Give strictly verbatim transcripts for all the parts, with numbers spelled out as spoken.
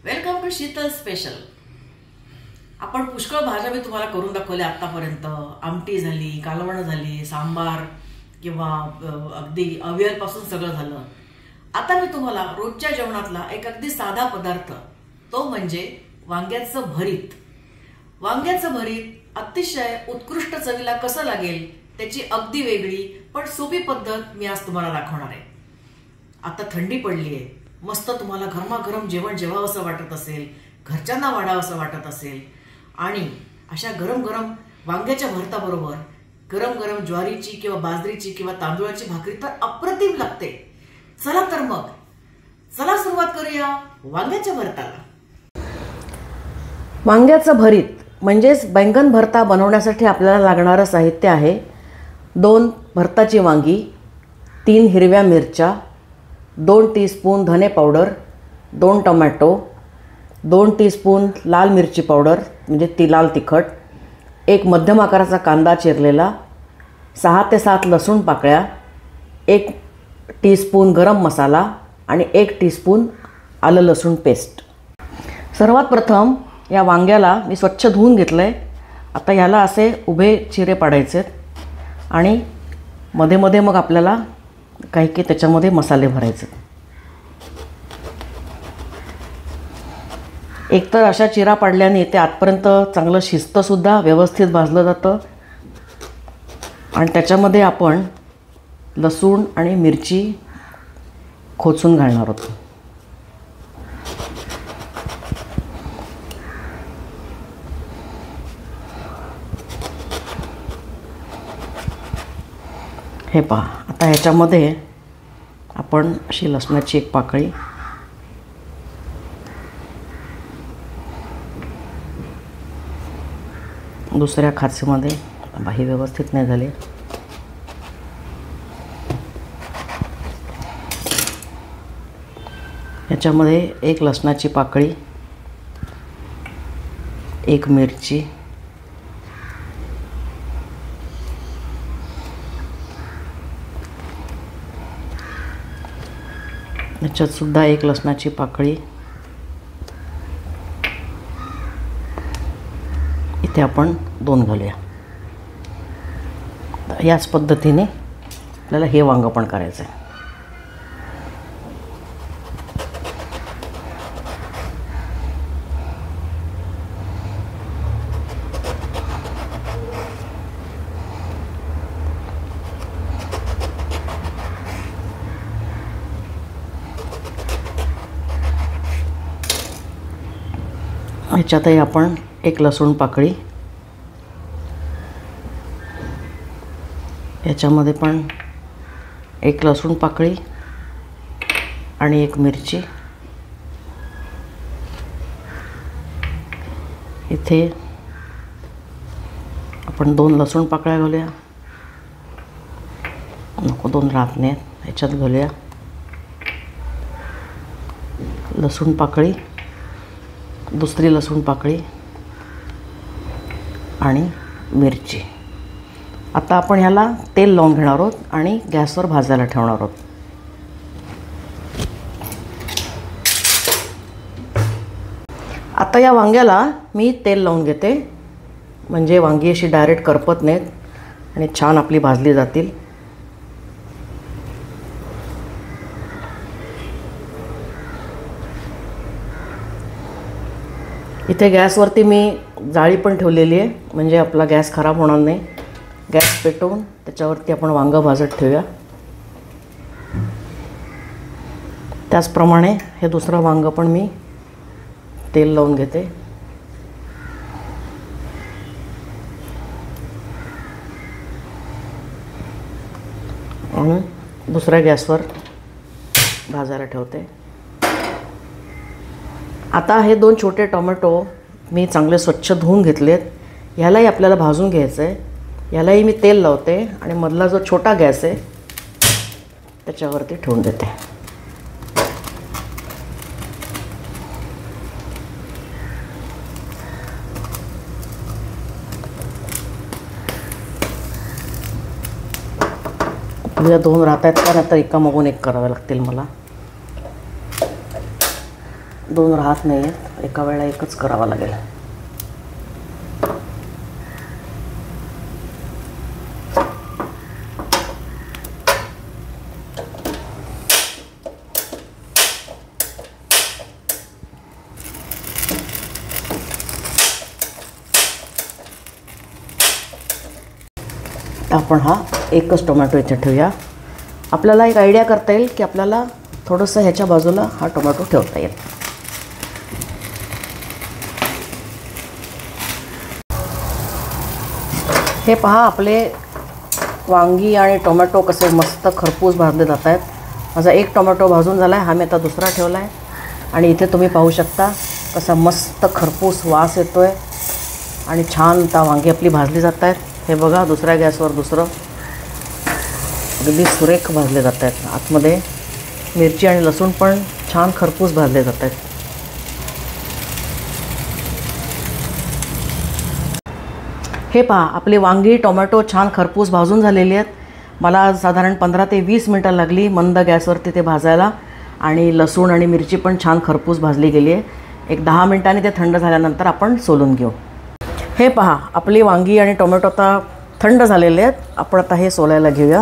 Welcome to Sheetal special. आपण पुष्कळ भाज्या मी तुम्हाला करून दाखवल्या आतापर्यंत। आमटी झाली, कालवण झाली, सांबार किंवा अगदी अवियल पासून सगळं झालं। आता मी तुम्हाला रोजच्या जेवणातला एक अगदी साधा पदार्थ, तो म्हणजे वांग्याचं भरीत। वांग्याचं भरीत अतिशय उत्कृष्ट चवीला कसं लागेल त्याची अगदी वेगळी पण सोपी पद्धत मी आज तुम्हाला दाखवणार आहे। आता थंडी पडली आहे, मस्त तुम्हाला गरमागरम जेवण जेवावंसं वाटत असेल, घरच्यांना वाढावंसं वाटत असेल आणि अशा गरम गरम वांग्याच्या भरताबरोबर गरम गरम ज्वारीची किंवा बाजरीची किंवा तांदूळाची भाकरी तर अप्रतिम लागते। चला तर मग चला सुरुवात करूया वांग्याच्या भरताला। वांग्याचं भरीत म्हणजेच बैंगन भरता बनवण्यासाठी आपल्याला लागणारं साहित्य आहे दोन भरताची वांगी, तीन हिरव्या मिरच्या, दोन टीस्पून धने पावडर, दोन टोमॅटो, दोन टीस्पून लाल मिरची पावडर म्हणजे ती लाल तिखट, एक मध्यम आकाराचा कांदा चिरलेला, सहा ते सात लसूण पाकळ्या, एक टीस्पून गरम मसाला आणि एक टीस्पून आलं लसूण पेस्ट। सर्वात प्रथम या वांग्याला मी स्वच्छ धुवून घेतलं आहे। आता याला असे उभे चिरे पाडायचे आणि मध्ये मध्ये मग आपल्याला काही काही त्याच्यामध्ये मसाले भरायचे। एकतर अशा चिरा पाडल्याने ते आतपर्यंत चांगलं शिजतंसुद्धा, व्यवस्थित भाजलं जातं आणि त्याच्यामध्ये आपण लसूण आणि मिरची खोचून घालणार आहोत। हे पहा, आता ह्याच्यामध्ये आपण अशी लसणाची एक पाकळी, दुसऱ्या खाचेमध्ये बाही व्यवस्थित नाही झाली, ह्याच्यामध्ये एक लसणाची पाकळी, एक मिरची, याच्यात सुद्धा एक लसणाची पाकळी, इथे आपण दोन घालूया। याच पद्धतीने आपल्याला हे वांग पण करायचं आहे। ह्याच्यातही आपण एक लसूण पाकळी, याच्यामध्ये पण एक लसूण पाकळी आणि एक मिरची, इथे आपण दोन लसूण पाकळ्या घालूया, नको दोन राहत नाहीत, ह्याच्यात घालूया लसूण पाकळी, दुसरी लसूण पाकळी आणि मिरची। आता आपण ह्याला तेल लावून घेणार आहोत आणि गॅसवर भाजायला ठेवणार आहोत। आता या वांग्याला मी तेल लावून घेते, म्हणजे वांगी अशी डायरेक्ट करपत नाहीत आणि छान आपली भाजली जातील। इथे गॅसवरती मी जाळी पण ठेवलेली आहे, म्हणजे आपला गॅस खराब होणार नाही। गॅस पेटवून त्याच्यावरती आपण वांगं भाजत ठेवूया। त्याचप्रमाणे हे दुसरं वांगं पण मी तेल लावून घेते आणि दुसऱ्या गॅसवर भाजायला ठेवते। आता हे दोन छोटे टोमॅटो मी चांगले स्वच्छ धुवून घेतलेत, ह्यालाही आपल्याला भाजून घ्यायचं आहे। यालाही मी तेल लावते आणि मधला जो छोटा गॅस आहे त्याच्यावरती ठेवून देते। आपल्या दोन राहत आहेत का, तर एका मागून एक करावे लागतील मला। दोन राहत नाही आहेत, एका वेळेला एकच करावा लागेल. आपण हा एकच टोमॅटो इथे ठेवूया. आपल्याला एक आयडिया करता येईल की आपल्याला थोडंसं ह्याच्या बाजूला हा टोमॅटो ठेवता येईल. हे पहा, आपले वांगी आणि टोमॅटो कसे मस्त खरपूस भाजले जात आहेत. माझा एक टोमॅटो भाजून झाला आहे, हा मी आता दुसरा ठेवला आहे. आणि इथे तुम्ही पाहू शकता कसा मस्त खरपूस वास येतो आहे आणि छान आता वांगी आपली भाजली जात आहेत. हे बघा, दुसऱ्या गॅसवर दुसरं अगदी सुरेख भाजले जात आहेत. आतमध्ये मिरची आणि लसूण पण छान खरपूस भाजले जात आहेत. हे पहा, आपली वांगी टोमॅटो छान खरपूस भाजून झालेली आहेत. मला साधारण पंधरा ते वीस मिनटं लागली मंद गॅसवरती ते भाजायला. आणि लसूण आणि मिरची पण छान खरपूस भाजली गेली आहे. एक दहा मिनटांनी ते थंड झाल्यानंतर आपण सोलून घेऊ. हे पहा, आपली वांगी आणि टोमॅटो आता थंड झालेले आहेत. आपण आता हे सोलायला घेऊया.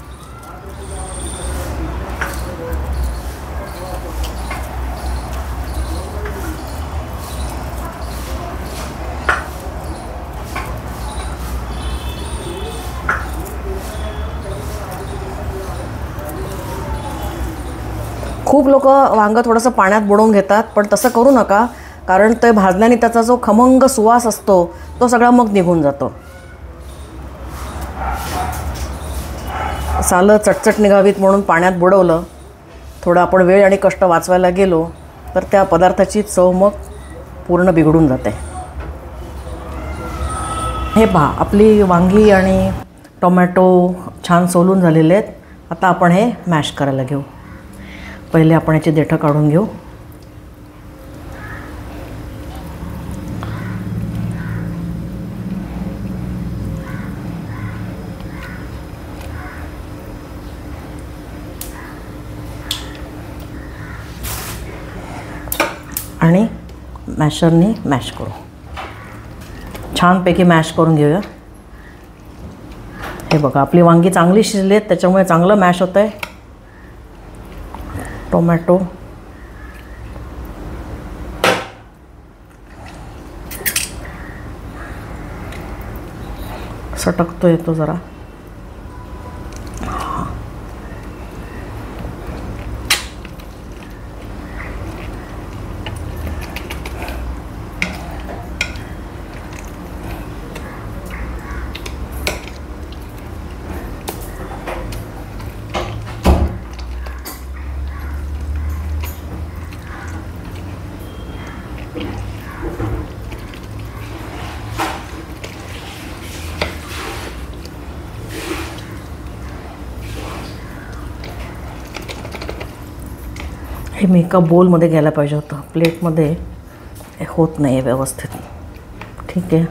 खूप लोक वांगं थोडंसं पाण्यात बुडवून घेतात, पण तसं करू नका. कारण ते भाजल्याने त्याचा जो खमंग सुवास असतो तो सगळा मग निघून जातो. सालं चटचट निघावीत म्हणून पाण्यात बुडवलं, थोडं आपण वेळ आणि कष्ट वाचवायला गेलो तर त्या पदार्थाची चव मग पूर्ण बिघडून जाते. हे पहा, आपली वांगी आणि टोमॅटो छान सोलून झालेले आहेत. आता आपण हे मॅश करायला घेऊ. पहिले आपण याची देठं काढून घेऊ. आणि मॅशरने मॅश करू. छानपैकी मॅश करून घेऊया. हे बघा, आपली वांगी चांगली शिजली आहेत, त्याच्यामुळे चांगलं मॅश होतं आहे. टोमॅटो सटकतो येतो जरा. हे मी एका बोलमध्ये घ्यायला पाहिजे होतं, प्लेटमध्ये हे होत नाही आहे व्यवस्थित. ठीक आहे,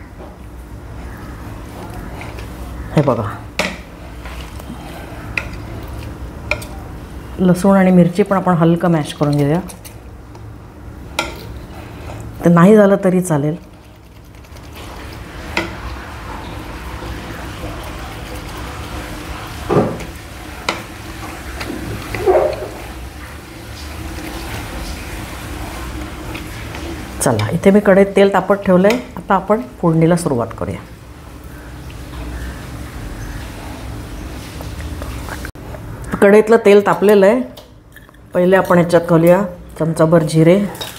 हे बघा, लसूण आणि मिरची पण आपण हलकं मॅश करून घेऊया. ते नाही झालं तरी चालेल. चला, इथे मी कढईत तेल तापत ठेवलं आहे. आता आपण फोडणीला सुरुवात करूया. कढईतलं तेल तापलेलं आहे. पहिले आपण ह्याच्यात घालूया चमचाभर जिरे,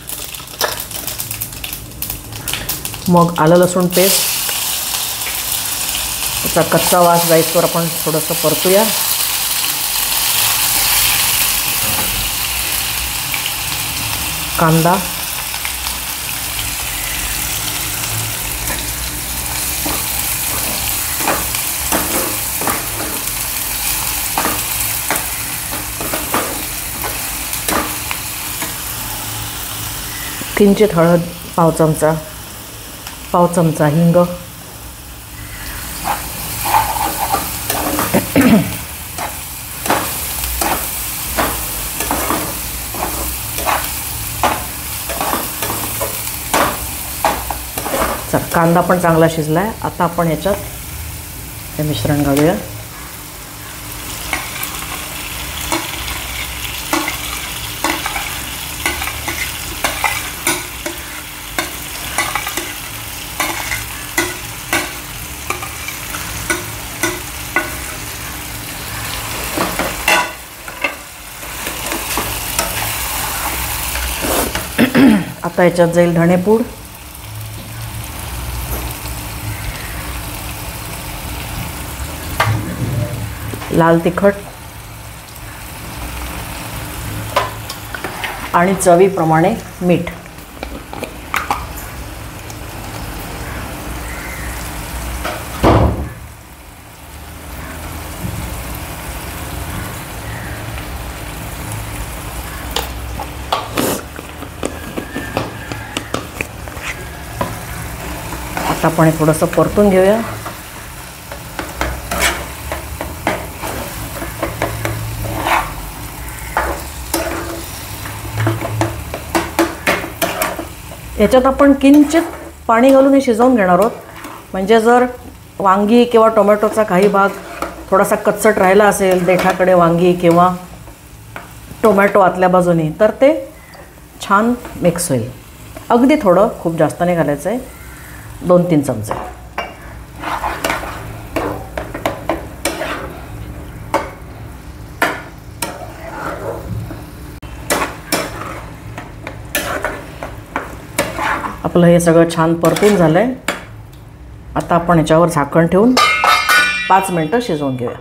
मग आलं लसूण पेस्ट. त्याचा कच्चा वास जाईस्तोवर आपण थोडंसं परतूया. कांदा, किंचित हळद, पाव चमचा पाव चमचा हिंग, चल, कांदा पण चांगला शिजला आहे. आता आपण याच्यात हे मिश्रण घालूया. आता याच्यात जाईल धणेपूड, लाल तिखट आणि चवीप्रमाणे मीठ. आता आपण हे थोडंसं परतून घेऊया. याच्यात आपण किंचित पाणी घालून हे शिजवून घेणार आहोत. म्हणजे जर वांगी किंवा टोमॅटोचा काही भाग थोडासा कच्चट राहिला असेल, देठाकडे वांगी किंवा टोमॅटो आतल्या बाजूने, तर ते छान मिक्स होईल. अगदी थोडं, खूप जास्त नाही घालायचं आहे, दोन तीन चमचे. आपलं हे सगळं छान परतून झालं आहे. आता आपण याच्यावर झाकण ठेवून पाच मिनटं शिजवून घेऊया.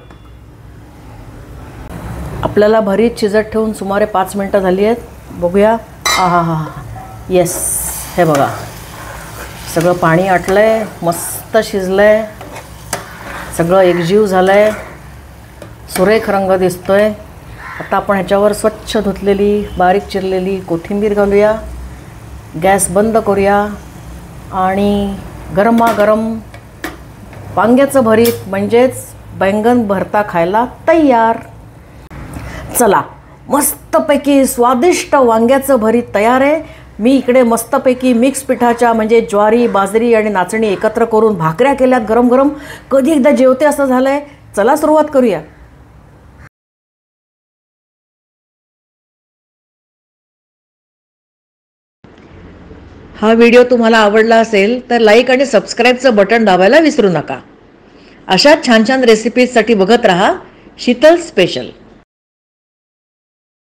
आपल्याला भरीत शिजत ठेवून सुमारे पाच मिनटं झाली आहेत. बघूया. हा हा हा येस, हे बघा, सगळं पाणी आटलं आहे, मस्त शिजलं आहे, सगळं एकजीव झालं आहे, सुरेख रंग दिसतो आहे. आता आपण ह्याच्यावर स्वच्छ धुतलेली बारीक चिरलेली कोथिंबीर घालूया. गॅस बंद करूया आणि गरमागरम वांग्याचं भरीत म्हणजेच बैंगन भरता खायला तयार. चला, मस्तपैकी स्वादिष्ट वांग्याचं भरीत तयार आहे. मी इकडे मस्तपैकी मिक्स पिठाच्या म्हणजे ज्वारी, बाजरी आणि नाचणी एकत्र करून भाकऱ्या केल्यात गरम गरम. कधी एकदा जेवते असं झालं आहे. चला सुरुवात करूया. हा व्हिडिओ तुम्हाला आवडला असेल तर लाईक आणि सबस्क्राईबचं बटन दाबायला विसरू नका. अशाच छान छान रेसिपीजसाठी बघत रहा शीतल स्पेशल.